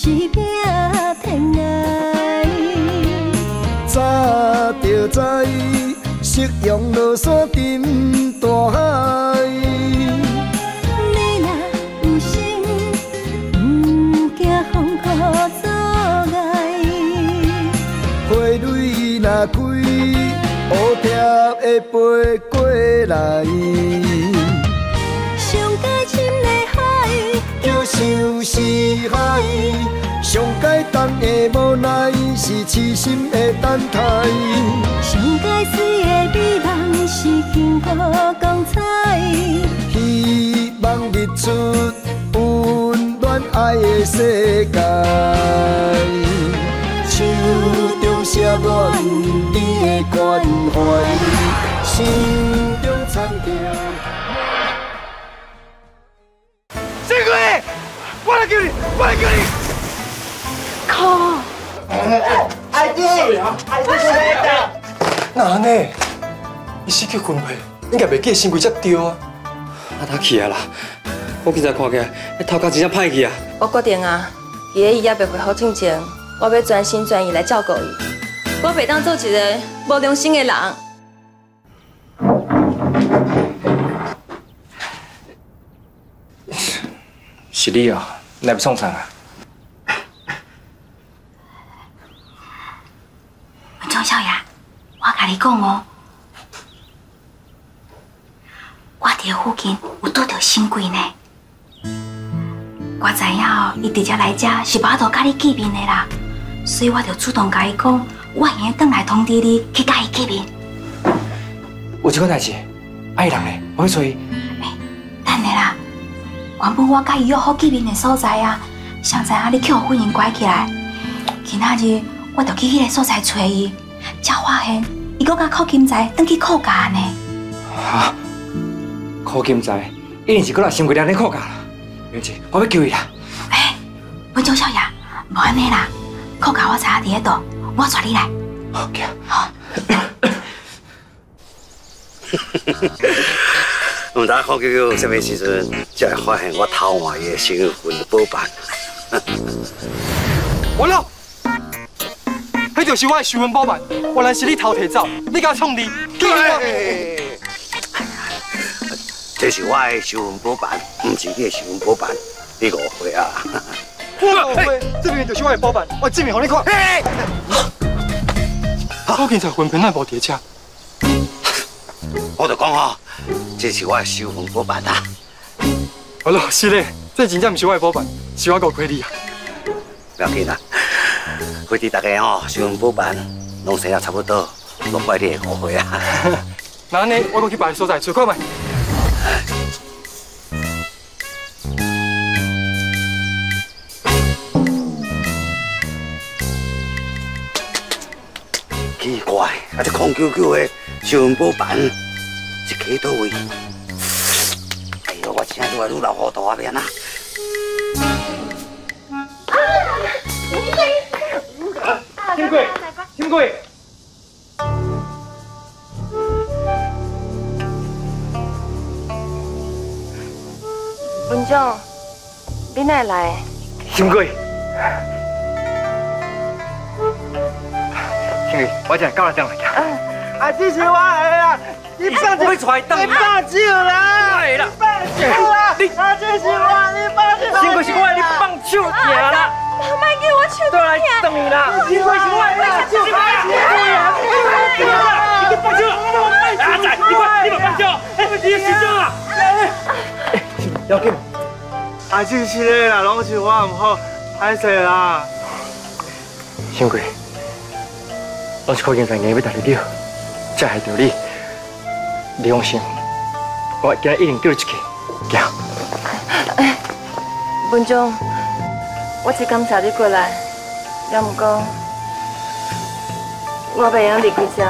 一片天涯。 早就知，夕阳落山沉大海。 你若有心，不惊风雨阻碍。 花蕊若开，乌蝶会飞过来。 上界深的海， 叫想是海。上界重的无奈，是痴心的等待。 上界水的美梦，是幸福光彩。 希望日出温暖爱的世界。手中写满你的关怀，心中藏着。 小鬼，我来救你，我来救你！ 靠！ 阿弟，阿弟在哪？ 那安尼，伊失去魂魄，应该袂记身躯才对啊。 啊，他去啊啦！我今仔看起来，迄头壳真正歹去啊！ 我决定啊，伊个医也袂恢复正前，我要专心全意来照顾伊。我袂当做一个无良心的人。 是你啊，来不送餐啊？ 文忠少爷，我甲你讲哦，我伫附近有拄到新贵呢。我知影哦，伊直接来遮是无法度甲你见面的啦，所以我就主动甲伊讲，我会用转来通知你去甲伊见面。 有这款代志，爱人呢？我去找伊。 等下啦，原本我甲伊约好见面的所在啊，谁知影你去互婚姻拐起来。今仔日我就去迄个所在找伊，才发现伊搁甲寇金财转去扣假呢。 哈？寇金财一定是搁来新贵店咧扣假啦。苗姐，我要救伊啦！ 文忠少爷，无安尼啦，扣假我知影伫迄度，我带你来。 好，行。 好。 唔知考究什么时阵才会发现我偷换伊的身份保办？ 完了，迄就是我的身份保办，原来是你偷摕走，你敢创你？ 对，这是我的身份保办，唔是你的身份保办，你误会啊！ 我误会，这边就是我的保办，我证明给你看。我今才魂魄那无伫遮。 我就讲哦，这是我的身份保办啊！ 好了，是嘞，这真正不是我的保办，是我误会你啊。 不要紧啦，回伫大家哦，身份保办拢生啊差不多，莫怪你的误会啊。 那安尼，我搁去别个所在找看卖。 奇怪，啊这空九九的身份保办是徛倒位？哎呦，我真愈来愈老糊涂啊，变啊！ 新贵，新贵。 文忠，你哪会来？ 新贵，新贵，我真到了这样来。 啊，这是我的啦！你放手！ 我出来等你放手啦！ 我的啦！ 放手啦！啊，这是我，你放手！ 新贵是我的，你放手行啦！ 莫叫我手都来等你啦！ 新贵是我的啦！新贵是我的！ 你放手！阿仔，你快，你莫放手！你要死掉啊！要紧。 啊，这是的啦，拢是我唔好，歹势啦。 新贵，我是靠近在硬要带你了，才害到你。你放心，我今日一定救你出去。行。 文忠，我是感谢你过来，要唔过我袂用离开这。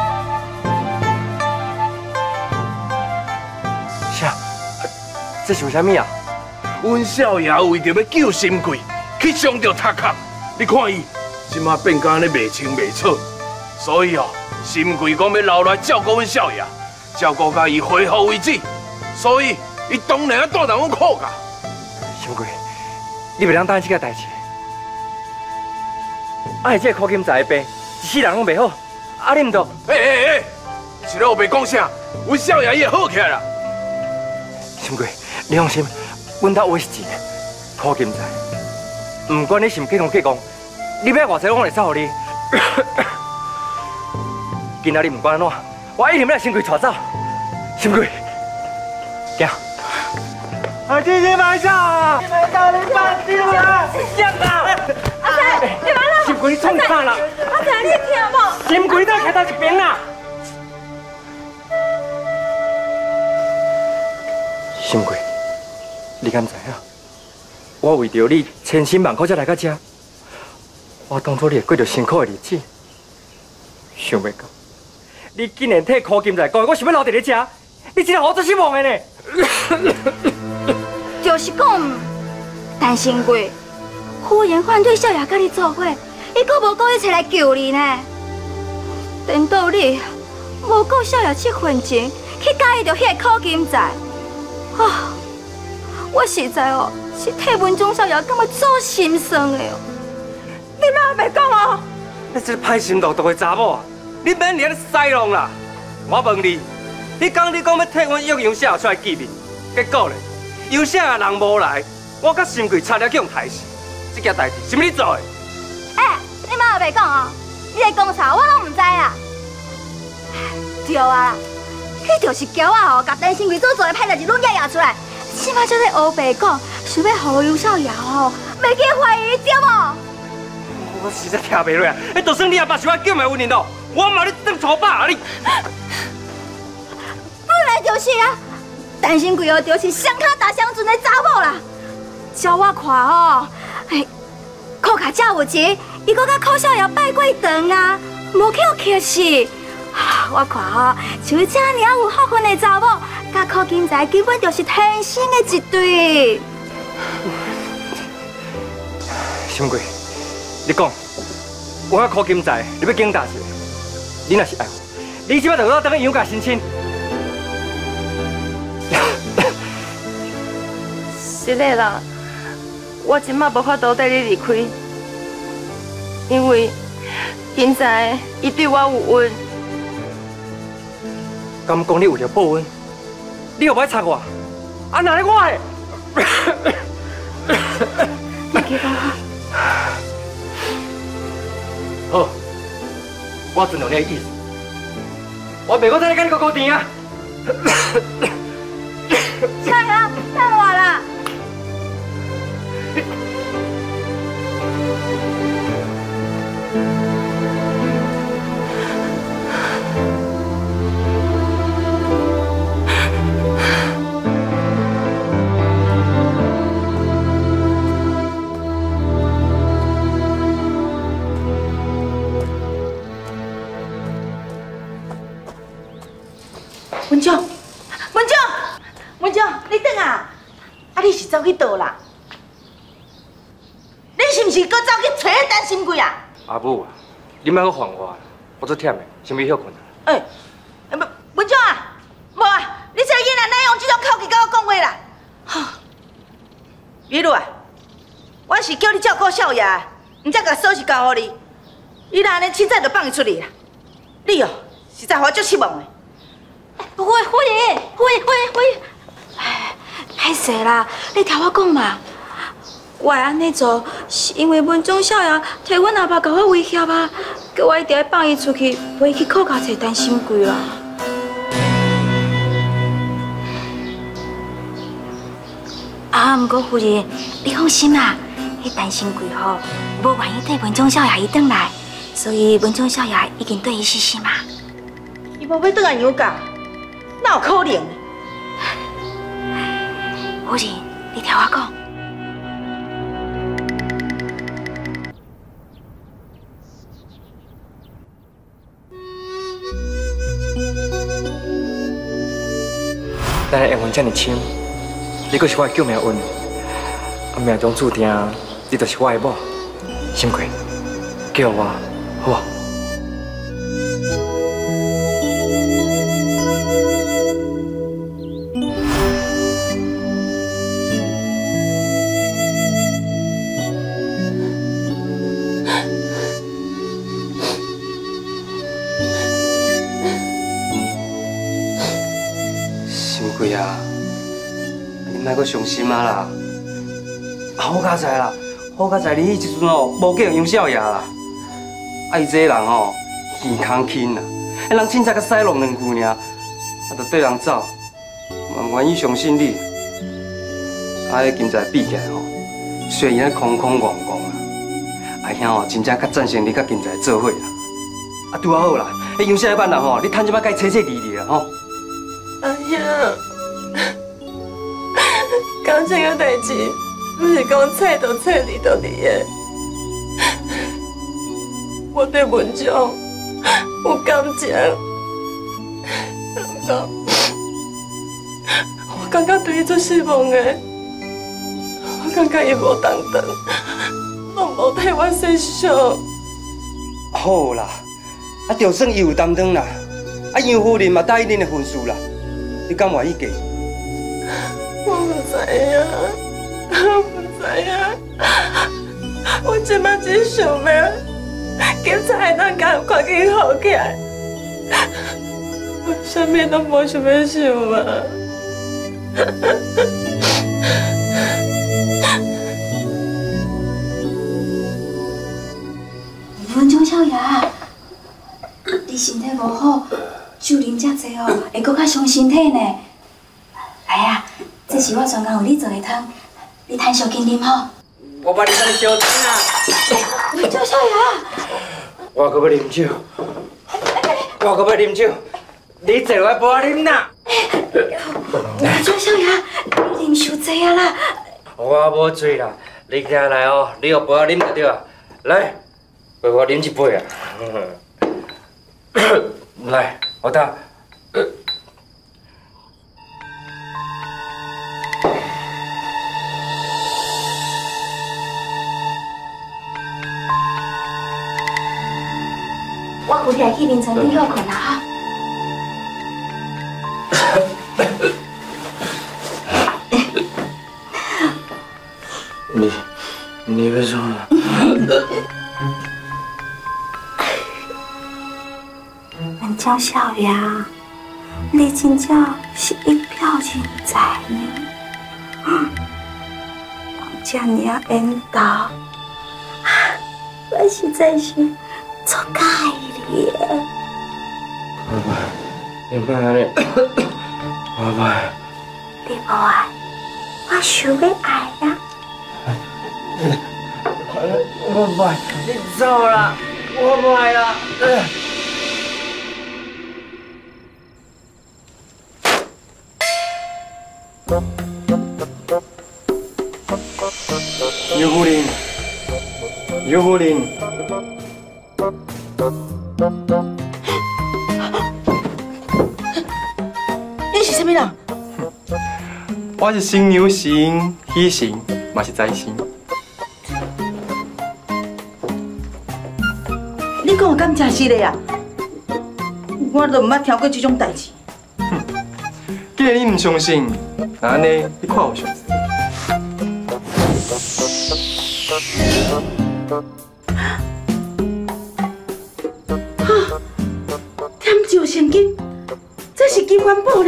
啥？这是为虾米啊？ 阮少爷为着要救新贵，去伤着头壳。你看伊，即马变甲安尼袂清袂楚，所以哦，新贵讲要留来照顾阮少爷，照顾到伊恢复为止。所以伊当然要带上阮靠噶。 新贵，你袂当答应这个代志。 啊，这个苦金仔的病，一世人拢袂好，啊，你唔着？ 一路袂讲啥，阮少爷伊会好起来啦。 心贵，你放心，阮兜话是真的，苦金仔，唔管你是毋计讲计讲，你要偌济我会走予你。今仔日唔管安怎，我一定要来心贵带走。心贵，行。姐姐慢走，你放心啦，行啦。 阿仔，你来了。 心贵，你创啥啦？ 阿仔，你听无？ 心贵，你都开到一边啦。心贵，你敢知影？我为着你千辛万苦才来到这，我当初你会过着辛苦的日子，想袂到，你竟然替苦金仔讲，我想要留伫你这，你真系好做失望的呢。 就是讲，陈新贵，忽然反对少爷甲你做伙，伊阁无故意出来救你呢。等到你无顾少爷这份情，去介意着迄个苦金仔，啊！我实在是替文忠少爷感觉足心酸的哦。 你妈袂讲哦？ 你这歹心毒毒的查某，你免伫遐塞弄啦！我问你，迄讲你讲要替阮约杨少爷出来见面，结果咧，杨少爷人无来，我甲新贵差点去用害死。这件代志是毋你做的？ 你妈袂讲哦？你在讲啥？我拢唔知啦。对啊，迄就是骄傲甲陈新贵做的歹代志拢压出来。即摆才在黑白讲，想要互杨少爷袂去怀疑对无？ 我实在听袂落啊！你就算你阿爸想要救命有人咯，我嘛你当粗把啊你！ 本来就是啊，陈新贵就是双脚踏双船的查某啦。照我看靠卡这有钱，伊搁甲靠少爷拜过堂啊，无去互气死。我看像伊这尔有福分的查某，甲靠金仔根本就是天生的一对。 心贵，你讲，我甲苦金仔，你要警大是？你若是爱我，你即摆就我等去杨家申请。 是的啦，我即马无法度带你离开，因为金仔伊对我有恩。 敢讲你为了报恩，你又歹插我？啊，哪里我的？ 别记讲哈。 好，我尊重你的意思，我袂搁再跟你搞甜啊！ 菜啊，等我啦！ 文忠，你等啊！啊，你是走去倒啦？你是毋是搁走去找迄陈新贵啊？ 阿母啊，你莫搁烦我，我足忝的，想要休困啊。 文忠啊，无啊，你这个囡仔哪用这种口气甲我讲话啦？哈，比如啊，我是叫你照顾少爷，唔则甲锁匙交互你，你若安尼凊彩就放伊出去啦？你哦，实在互我足失望的。 夫人，哎，歹势啦，你听我讲嘛。我会安尼做，是因为文忠少爷替阮阿爸甲我威胁啊，叫我一定要放伊出去，陪去靠家找陈新贵啦。不过夫人，你放心啦，迄陈新贵无愿意替文忠少爷伊转来，所以文忠少爷已经对伊死心嘛。 伊无要转来杨家，哪有可能？ 夫人，你听我讲。 咱的缘分这么深，你阁是我的救命恩，命中注定你就是我的某，心贵，叫我好啊。 搁伤心啊啦！好佳哉啦，好佳哉！你迄时阵哦，无叫杨少爷啦。啊，伊这个人哦，耳康轻啦，迄人凊彩甲使弄2句尔，啊，就对人走，嘛愿意相信你。啊，迄今仔比起来吼，虽然伊咧空空怣怣啦，阿兄哦，真正较赞成你甲今仔做伙啦。啊，拄好啦，迄杨少爷办人吼，你趁即摆该彻彻底底啦吼。 阿兄，感情个代志，不是讲猜就猜你就你的。我对文章有感情，不过我感觉对伊最失望的，我感觉伊无当当，拢无替我洗手。 好啦，啊，就算伊有担当啦，啊，杨夫人嘛答应恁的婚事啦，你敢愿意嫁？ 我唔知影，我唔知影，我即摆只想要警察会当甲赶紧好起来，我啥物都无想要想啊。 文忠少爷，你身体无好，酒啉遮济哦，会搁较伤身体呢。来啊，这是我专工为你做的汤，你趁小紧啉好。 我帮你帮你烧汤啊！ 文忠少爷， 我可要啉酒，我可要啉酒，你坐落来陪我啉啦。 文忠少爷，你啉伤济啊啦！ 我无醉啦，你起来哦，你要陪我啉就对啊。来，陪我啉一杯啊！来，我打。 我扶起来去凌晨顶休困啦哈。 你为什么？ 文忠少爷，你真正是一表人才呢。这么缘投，我实在是错介你的。 你别安尼，我别。 你无爱，我想要爱呀。 我不，你走啦，我不爱啦。 杨夫人，杨夫人， 你是什么人？ 我是新娘神、喜神，嘛是财神。 你讲敢真实的啊？我都唔捌听过这种代志。 既然你唔相信，那安尼你看我相信。 添石成金，这是金元宝呢。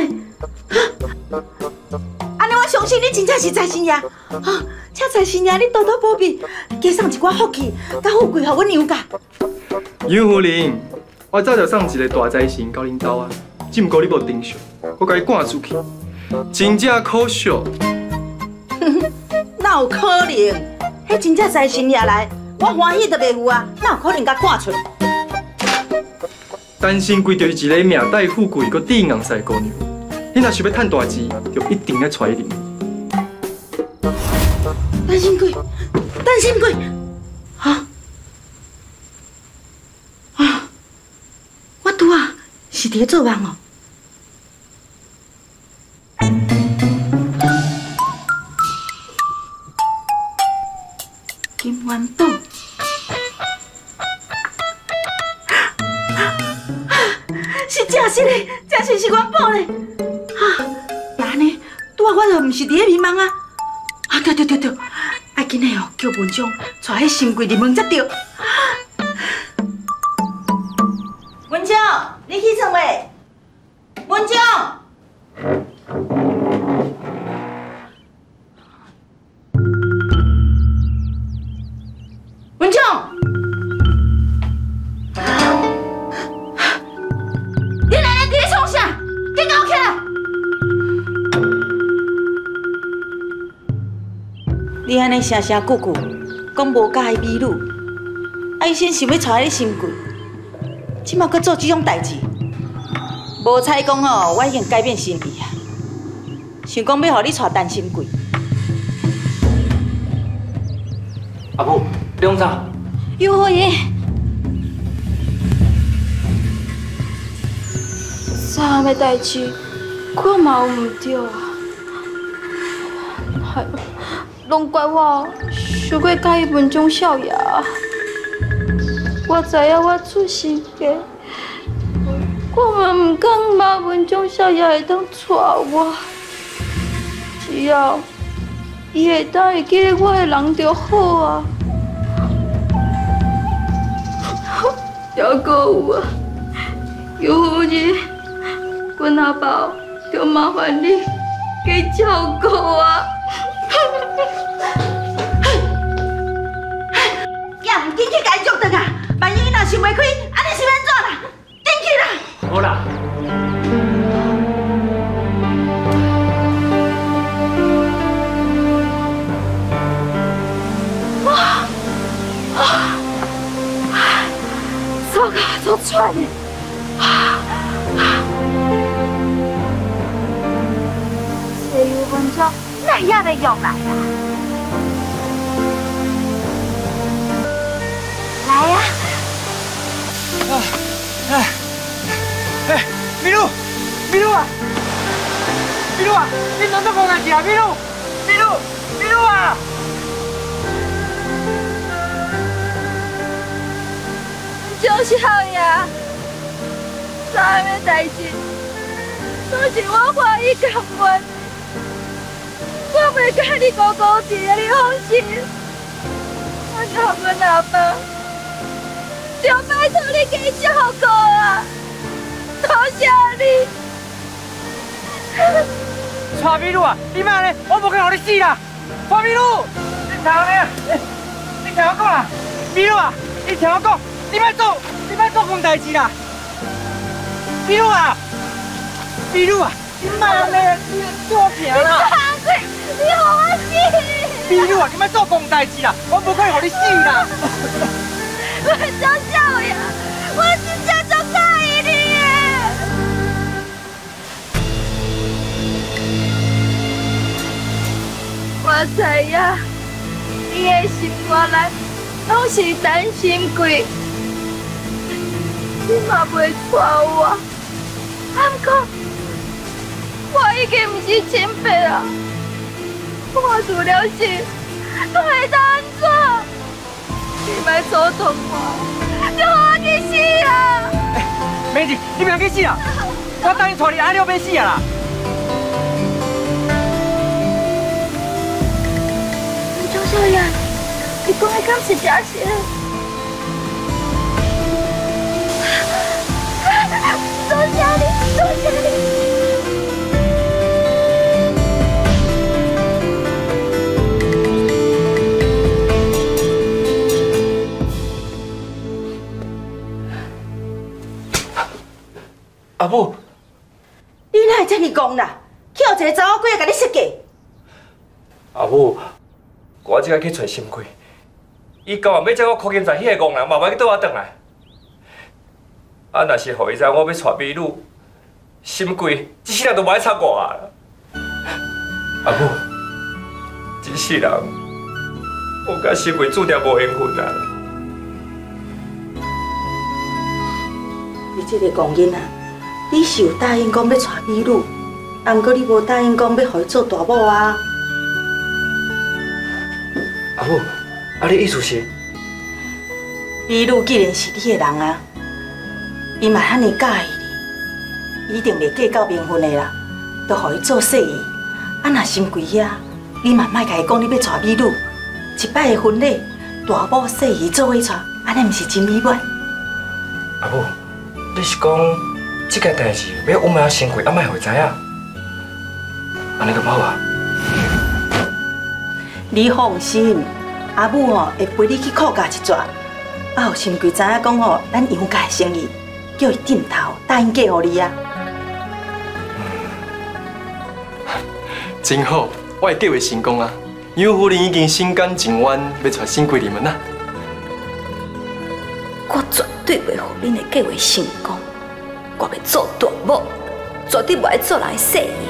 安尼我相信你真正是财神爷。请财神爷你多多保庇，加送一寡福气、甲富贵，互阮娘家。 杨夫人，我早就送一个大财神到恁兜啊，只不过你无盯上，我甲伊赶出去，真正可惜。 哪有可能？迄真正财神爷来，我欢喜都袂有啊，哪有可能甲赶出？ 单身贵就是一个命带富贵、佮智硬赛姑娘。你若想要赚大钱，就一定要娶伊。 单身贵，单身贵，我拄啊是伫做梦哦。金元宝，是真实的，真实是元宝呢。那安尼，拄啊我就毋是伫咧迷茫啊。对，爱紧的哦，叫文章带迄新贵入门才对。文章，你起床未？文章， 你安尼声声句句讲无介意美女，啊，伊先想要娶你心贵，即马搁做这种代志，无采讲哦，我已经改变心意啊，想讲要互你娶陈心贵。 阿母，你往啥？ 幼儿园。啥物代志，我嘛有唔对啊！哎，拢怪我想过介意文忠少爷。我知影我出身家，我嘛唔敢骂文忠少爷会当娶我，只要伊会当会记得我的人就好啊。还阁有啊，有日，阮阿爸就麻烦你加照顾啊。 也唔紧去甲伊捉倒啊！万一伊若想袂开，安尼是要安怎啦？紧去啦！ 好啦。 糟糕，都喘了。这有文章哪样的用来呀？来呀！ 美露，美露啊！美露啊！你弄到公干事啊？美露，美露，美露啊！ 就是好呀，啥物代志都是我怀疑甘愿，我袂甲你高高低，你放心。我靠阮阿爸，就拜托你加照顾啊！多谢你。 蔡美露啊，你莫安尼，我无可能让你死啦！蔡美露，你听我讲，你听我讲啦，美露啊，你听我讲。你莫做公代志啦！美露啊，美露啊，你莫安尼，你做平啦！ 你好我死！ 美露啊，你莫做公代志啦，我无可能让你死啦！ 我做少爷，我真正足介意你的。我知影，你的心肝内拢是陈心贵。你嘛袂娶我，不过我已经不是亲爸啊！我除了死，我会当安怎？你莫阻挡我，就让我去死啊！ 美子，你不要去死啊！我答应带你安尼要死啊啦！ 周少爷，你讲的敢是真实？多谢你，多谢你。 阿母， 你哪会这么讲啦？去互一个查某鬼仔甲你设计？ 阿母，我即个去找心贵，伊今晚要将我扣检在迄个戆人，慢慢去倒我转来。啊，若是互伊知我要娶美女，心贵一世人都袂插我啊！阿母，一世人，我甲心贵注定无缘分啊！ 你这个戆囡仔，你是有答应讲要娶美女，啊，不过你无答应讲要互伊做大某啊？ 阿母，啊，你意思是？ 美女既然是你的人啊。伊嘛遐尼介意你，一定袂计较名分的啦，都互伊做细姨。啊，若心贵遐，你嘛莫甲伊讲你要娶美女，一摆的婚礼，大宝细姨做伙娶，安尼毋是真美满？ 阿母，你是讲这件代志要隐瞒心贵，啊，莫互伊知影？安尼就好啊。 你放心，阿母哦会陪你去考驾一转，啊，互心贵知影讲哦，咱杨家的生意。叫伊点头答应嫁互你啊！ 真好，我的计划成功啊！ 尤夫人已经心甘情愿要娶新贵入门啊！ 我绝对袂让恁的计划成功。我要做大某，绝对袂做人的生意。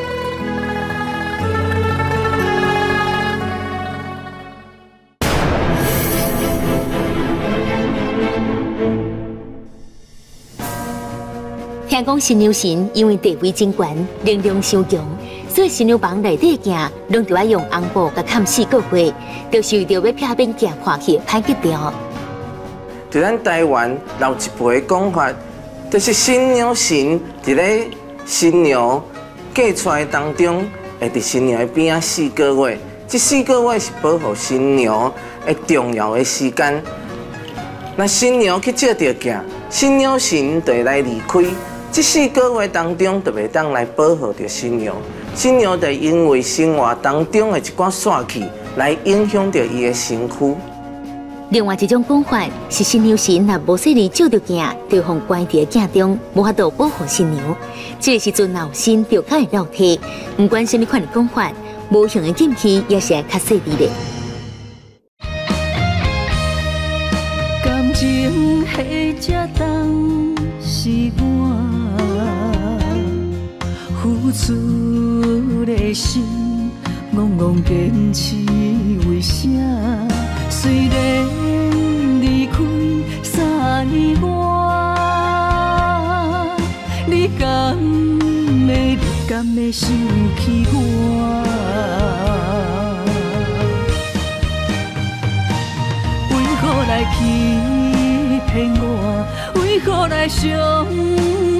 听讲新娘神因为地位真悬，能量伤强，所以新娘房内底的镜拢着要用红布甲盖4个月，就是为着要避免镜看起歹吉掉。 在咱台湾老一辈的讲法，就是新娘神伫咧新娘嫁出来当中，会伫新娘的边仔4个月，这4个月是保护新娘的重要的时间。那新娘去照着镜，新娘神就会来离开。这4个月当中，就袂当来保护着新娘。新娘就因为生活当中的一寡煞气，来影响着伊的身躯。 另外一种讲法是，新娘神若无细力照着镜，就放关伫镜中，无法度保护新娘。这个时阵闹心就较会落体。不管什么款的讲法，无用的禁忌也是会较细腻的。 感情迄只重是我付出的心，戆戆坚持为啥？虽然离开3年外，你敢会想起我？为何来欺骗我？为何来伤